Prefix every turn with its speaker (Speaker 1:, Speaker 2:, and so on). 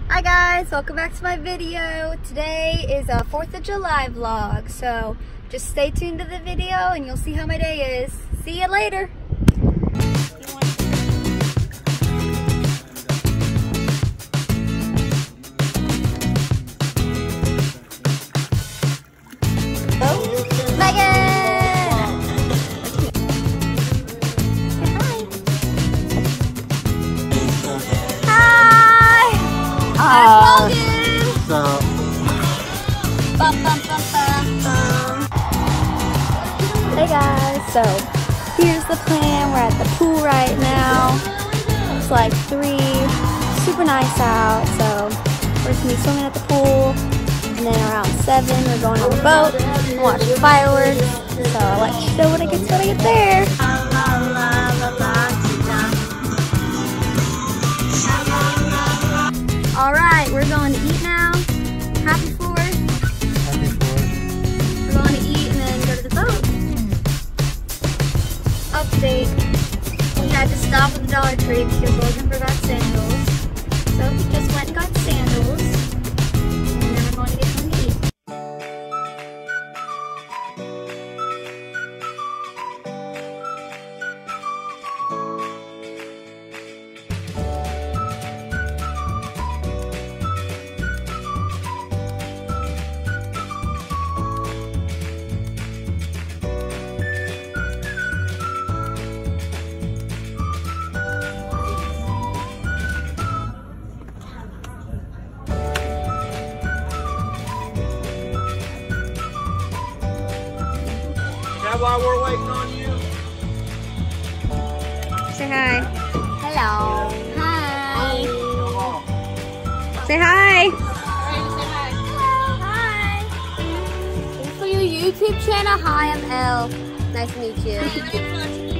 Speaker 1: Hi guys, welcome back to my video. Today is a 4th of July vlog, so just stay tuned to the video and you'll see how my day is. See you later. Hey guys, so here's the plan. We're at the pool right now. It's like 3, super nice out. So we're just gonna be swimming at the pool, and then around 7 we're going on the boat and watching fireworks. So I'll let you know when I get there. All right, we're going to eat now. Happy 4th.
Speaker 2: Happy 4th.
Speaker 1: We're going to eat and then go to the boat. Update. We had to stop at the Dollar Tree because Logan forgot sandals. So he just went and got sandals. And then we're going to get something to eat.
Speaker 2: While we're waiting on you,
Speaker 1: Say hi. Hello. Hi. Say hi.
Speaker 3: Say hi.
Speaker 1: Hello. Hi. Thanks for your YouTube channel. Hi, I'm Elle. Nice to meet you.